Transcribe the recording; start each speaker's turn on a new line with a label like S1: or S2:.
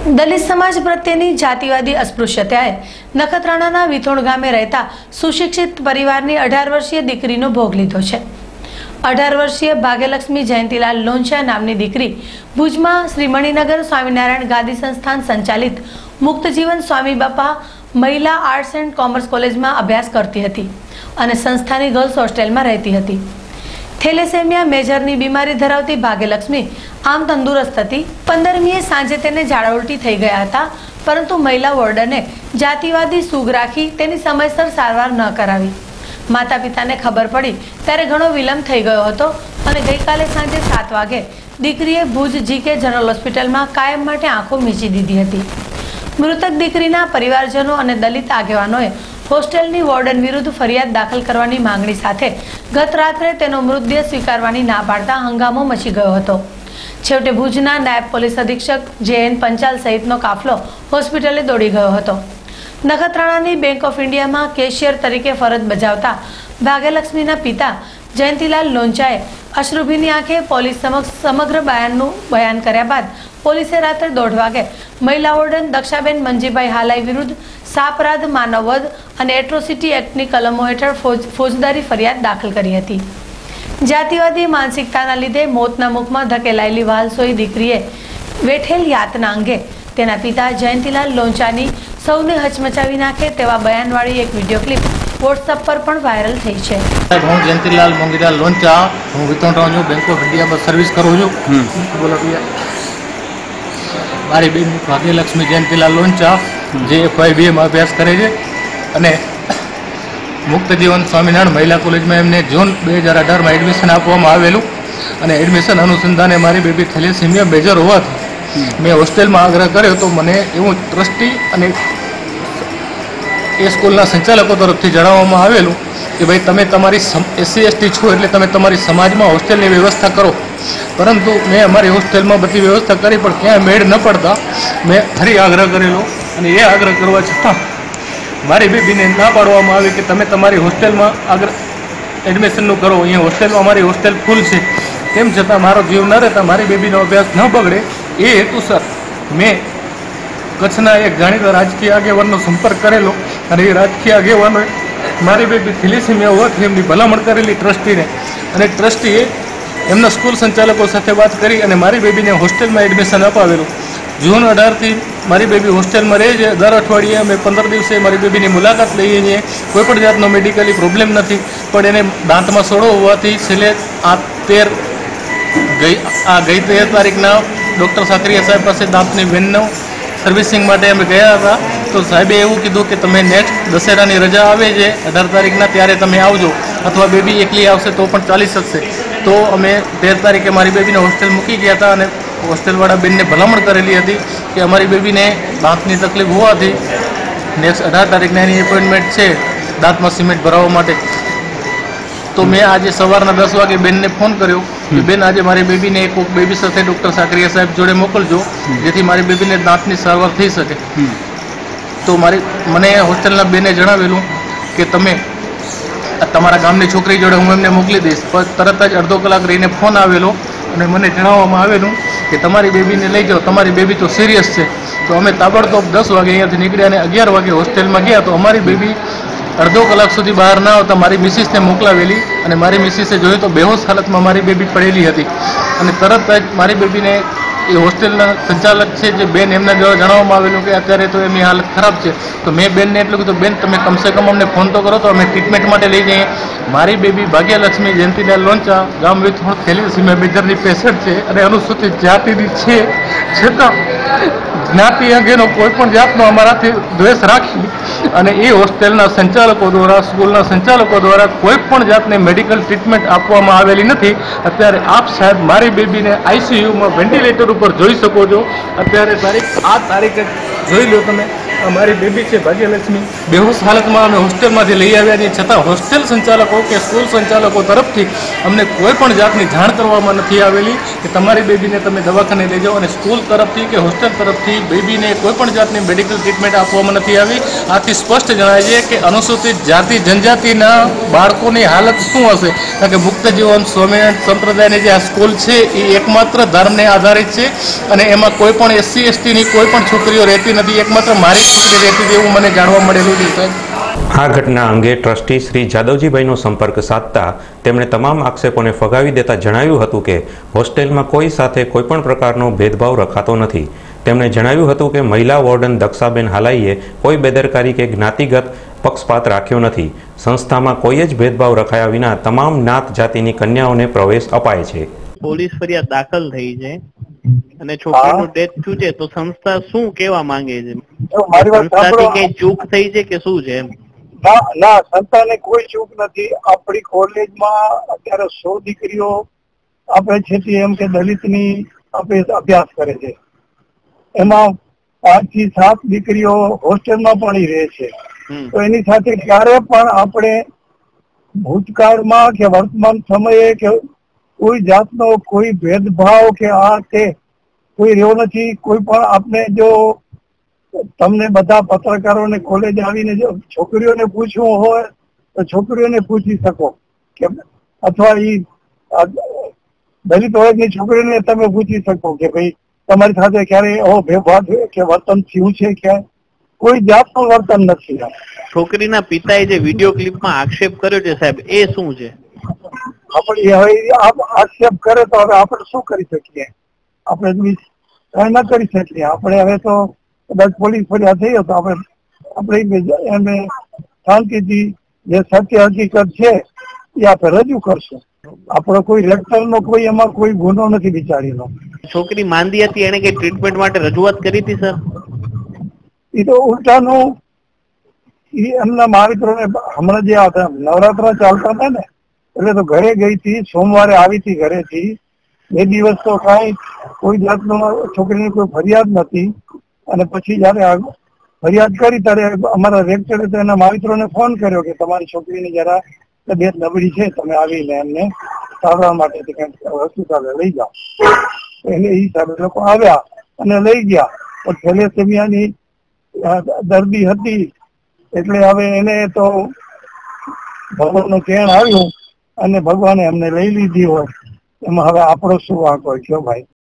S1: दलित समाज प्रत्येनी जातिवादी अस्पृश्यताए नखत्राणाना विथोण गामे रहता सुशिक्षित परिवारनी 18 वर्षीय दीकरीनो भोग लीधो छे। 18 वर्षीय भाग्यलक्ष्मी जयंतीलाल लोंचा नामनी दीकरी भुजमां श्री मणिनगर स्वामीनारायण गादी संस्थान संचालित मुक्त जीवन स्वामी बापा महिला आर्ट्स एंड कॉमर्स कॉलेज में अभ्यास करती हती अने संस्थानी गर्ल्स होस्टेल में रहती हती। थेलेसेमिया मेजरनी बीमारी धरावती भाग्यलक्ष्मी आम तंदुरस्त थी। 15મીએ सांजे तेने झाड़ा उल्टी थई गया हता, परंतु महिला वोर्डने जातिवादी सूग राखी तेनी समयसर सारवार न करावी। माता पिता ने खबर पड़ी त्यारे घणो विलंब थई गयो हतो अने गईकाले सांजे 7 वागे दीकरीए भुज जीके जनरल होस्पिटल में कायम माटे आंखों मीची दीधी हती। मृतक दीकरीना परिवारजनों अने दलित आगेवानोए होस्टेलनी वोर्डन विरुद्ध फरियाद दाखल करवानी मांगणी साथे गत रात्रे तेनो मृतदेह स्वीकारवानी ना पाडता हंगामो मची गयो हतो। छेवटे भुजना नायब पोलीस अधीक्षक जे.एन. पंचाल सहितनो काफलो होस्पिटले दौड़ी गयो हतो। नखत्राणानी बैंक ऑफ इंडिया में केशियर तरीके फरज बजावता भाग्यलक्ष्मीना पिता जयंतीलाल लोंचाए अश्रुभीनी आंखे पोलीस समक्ष समग्र बयान कर्या बाद पोलीसे रात्रे 1:30 वागे महिला वोर्डन दक्षाबेन मंजीभाई हालाई विरुद्ध सापराध, मानववध और एट्रोसिटी एक्टनी कलमों हेठळ फौजदारी फरियाद दाखल करी हती। जातिवादी मानसिकताना लीधे मौतना मुखमां धकेलायेली वालसोई दीकरीए वेठेल यातना अंगे तेना पिता जयंतीलाल लोंचानी सौने हचमचावी नाखे तेवा बयानवाળી एक विडियो क्लिप व्हाट्सएप पर पण वायरल थई छे।
S2: हूँ जयंतीलाल मोंगीलाल लोंचा हूँ वितरण रहूँ छूँ, बैंक ऑफ इंडिया में सर्विस करूँ छूँ। बोलो भैया। मारी बेन भाग्यलक्ष्मी जयंतीलाल लोंचा जे FYBA में अभ्यास करे छे अने मुक्त जीवन स्वामीनारायण महिला कॉलेज में एमने जून 2018 में एडमिशन आपवामां आवेलुं अने एडमिशन अनुसंधाने मारी बेबी थेलेसेमिया मेजर होवाथी मैं होस्टेल में आग्रह कर्यो तो मने एवं ट्रस्टी अने ए स्कूलना संचालकों तरफथी जणाववामां आवेलुं कि भाई तमे तमारी SC/ST छो एटले तमे तमारी समाज में होस्टेलनी व्यवस्था करो, परंतु मैं अमारी होस्टेल में बधी व्यवस्था करी पण क्यां मेळ न पड़ता मैं फरी आग्रह करेलो अने ए आग्रह करवा छतां मारी बेबीने ना पाडवामां आवी कि तमे तमारी होस्टेल में आग्रह एडमिशननुं करो। अहीं होस्टेल में अमारी होस्टेल फूल छे, तेम छतां मारो जीव न रहता मारी बेबीनो अभ्यास न बगड़े ए हेतुसर मैं कच्छना एक जाणीता राजकीय आगेवाननो संपर्क करेलो अने ए राजकीय आगेवानोए मारी बेबी थेलेसेमिया होवाथी एमनी भलामण करेली ट्रस्टीने अने ट्रस्टीए एमना स्कूल संचालकों साथे बात करी अने मारी बेबीने होस्टेल में एडमिशन अपावेलुं। जून 18 थी मारी बेबी होस्टेल में रहे छे। दर अठवाडिये अमे 15 दिवसे मारी बेबीनी मुलाकात लईए छीए। कोईपण जातनो मेडिकली प्रोब्लेम नथी, पण एने दांतमां सोडो होवाथी छेल्ले 13 तारीखना डॉक्टर साकरिया साहेब पासे दांतनी वेननो सर्विसिंग माटे अमे गया था तो साहेबे एवुं कीधुं कि तमे नेक्स्ट दशेरानी रजा आवे छे 18 तारीखना त्यारे तमे आवजो अथवा बेबी एकली आवशे तो पण चाली शकशे। तो अमे 13 तारीखे मारी बेबीने होस्टेल मूकी गया था अने होस्टेलवाळा बेनने भलामण करेली हती कि अमारी बेबीने दांतनी तकलीफ होवाथी नेक्स्ट 18 तारीखना एनी एपोइंटमेंट छे दांतमां सीमेंट भराववा माटे। तो मैं आज सवारना 10 वागे बेनने फोन कर्यो कि बेन आज मारी बेबीने एक बेबी साथे डॉक्टर साकरिया साहेब जोड़े मोकलजो जेथी मारी बेबीने दांतनी सारवार थई सके। तो मारी मने होस्टेलना बेने जणावेलुं कि तमे तमारा गामनी छोकरी जोड़े हूँ एमने मोकली दईश, पर तरत ज अर्धो कलाक रहीने फोन आवेलो अने मने जणाववामां आवेलुं कि तमारी बेबीने लई जाओ, तमारी बेबी तो सीरियस छे। तो अमे ताबड़तोब 10 वागे अहींयाथी निकळ्या अने 11 वागे होस्टेल में गया तो अमारी बेबी अर्धो कलाक सुधी बहार ना आवता मारी मिसिस ने मोकलावेली अने मारी मिसिसे जोयुं तो बेहोश हालत में मारी बेबी पड़ेली हती अने तरत ज मारी बेबी ने ए होस्टेलना संचालक है जो बेन एमना जणाववामां आवेलुं कि अत्यारे तो एमनी हालत खराब है। तो मैं बेन ने एटलुं कीधुं बेन तमे कम से कम अमने फोन तो करो तो अमे ट्रीटमेंट माटे लई जईए। मारी बेबी भाग्यलक्ष्मी जयंतीलाल लोंचा गाम विथोण थेलेसेमिया मेजरनी पेशન્ટ है अने अनुसूचित जातिनी छे छतां ज्ञाति अंगेनो कोईपण जातनो अमाराथी द्वेष राखी अने ए होस्टेलना संचालकों द्वारा स्कूलना संचालकों द्वारा कोईपण जातनी मेडिकल ट्रीटमेंट आपवामां आवेली नथी। अत्यारे आप साहेब मारी बेबीने ICU में वेंटिलेटर पर जोई सको छो। अत्यारे तारीखे जोई लो तमे अमारी बेबी है भाग्यलक्ष्मी बेहोश हालत में अमे होस्टेल में लई आव्या छीए, छतां होस्टेल संचालकों के स्कूल संचालकों तरफथी अमने कोईपण जातनी जाण करवामां नथी आवेली કે તમારી બેબીને તમે દવાખાને લઈ જાઓ, અને સ્કૂલ તરફથી કે હોસ્ટેલ તરફથી બેબીને કોઈ પણ જાતની મેડિકલ ટ્રીટમેન્ટ આપવામાં નથી આવી. આથી સ્પષ્ટ જણાય છે કે અનુસૂચિત જાતિ જનજાતિના બાળકોની હાલત શું હશે. કારણ કે મુક્ત જીવન સ્વામિનારાયણ સંપ્રદાયની જે આ સ્કૂલ છે એ એકમાત્ર ધર્મને આધારિત છે, અને એમાં કોઈ પણ SC STની કોઈ પણ છોકરીઓ રહેતી નથી. એકમાત્ર મારી છોકરી રહેતી હતી એવું મને જાણવા મળેલું છે સાહેબ.
S3: આ ઘટના અંગે ટ્રસ્ટી શ્રી જાદવજીભાઈનો સંપર્ક સાધતા તેમણે તમામ આક્ષેપોને ફગાવી દેતા જણાવ્યું હતું કે હોસ્ટેલમાં કોઈ સાથે કોઈપણ પ્રકારનો ભેદભાવ રખાતો નથી. તેમણે જણાવ્યું હતું કે મહિલા વોર્ડન દક્ષાબેન હાલાઈએ કોઈ બેદરકારી કે જ્ઞાતિગત પક્ષપાત રાખ્યો નથી. સંસ્થામાં કોઈ જ ભેદભાવ રખાયા વિના તમામ જ્ઞાત જાતિની કન્યાઓને પ્રવેશ અપાય છે.
S4: પોલીસ ફરિયાદ દાખલ થઈ છે અને છોકરીનું ડેથ થયું છે, તો સંસ્થા શું કહેવા માંગે છે? સંસ્થાથી કઈ ચૂક થઈ છે કે શું છે?
S5: ના, સંસ્થાને કોઈ ચૂક નથી. આપણી કોલેજમાં અત્યારે 100 દીકરીઓ આપણે છે એમ કે દલિતની આપણે અભ્યાસ કરે છે. એમાં 5 થી 7 દીકરીઓ હોસ્ટેલમાં પણ રહે છે. તો એની સાથે ક્યારે પણ આપણે ભૂતકાળમાં કે વર્તમાન સમયે કે કોઈ જાતનો કોઈ ભેદભાવ કે આ તે કોઈ રહ્યો નથી. કોઈ પણ આપણે જો તમને બધા પત્રકારોને કોલેજ આવીને જો છોકરીઓને પૂછવું હોય તો છોકરીઓને પૂછી શકો, કે અથવા એ દલિત વર્ગની છોકરીઓને તમે પૂછી શકો કે ભાઈ તમારી સાથે ક્યારે એવો ભેદભાવ કે વર્તન થયું છે? ક્યાંય કોઈ જાતનું વર્તન નથી.
S4: છોકરીના પિતાએ જે વિડીયો ક્લિપમાં આક્ષેપ કર્યો છે સાહેબ, એ શું છે?
S5: આપણે હવે આક્ષેપ કરે તો હવે આપણે શું કરી શકીએ? આપણે કઈ ના કરી શકીએ. આપણે હવે તો કદાચ પોલીસ ફરિયાદ થઈ તો આપણે એને શાંતિથી જે સત્ય હકીકત છે એ આપણે રજૂ કરશું. આપણો કોઈ લેક્ચરનો કોઈ એમાં કોઈ ગુનો નથી બિચારીનો.
S4: છોકરી માંદી હતી, એને કઈ ટ્રીટમેન્ટ માટે રજૂઆત કરી હતી સર?
S5: એ તો ઉલટાનું એમના માવિત્રોને હમણાં જે નવરાત્ર ચાલતા હતા ને, એટલે તો ઘરે ગઈ હતી. સોમવારે આવી હતી ઘરેથી. 2 દિવસ તો કઈ કોઈ જાતનો છોકરીની કોઈ ફરિયાદ નથી. અને પછી જયારે ફરિયાદ કરી ત્યારે અમારા રેક્ટરે તો એના માવિત્રોને ફોન કર્યો કે તમારી છોકરીની જરા તબિયત નબળી છે, તમે આવીને એમને સારવાર માટે હોસ્પિટલે લઈ જાઓ. એટલે એ હિસાબે લોકો આવ્યા અને લઈ ગયા. પણ થેલેસેમિયાની દર્દી હતી એટલે હવે એને તો ભગવાનનું કેણ આવ્યું અને ભગવાને એમને લઈ લીધી હોય. એમાં હવે આપણો શું વાંક હોય? કયો ભાઈ?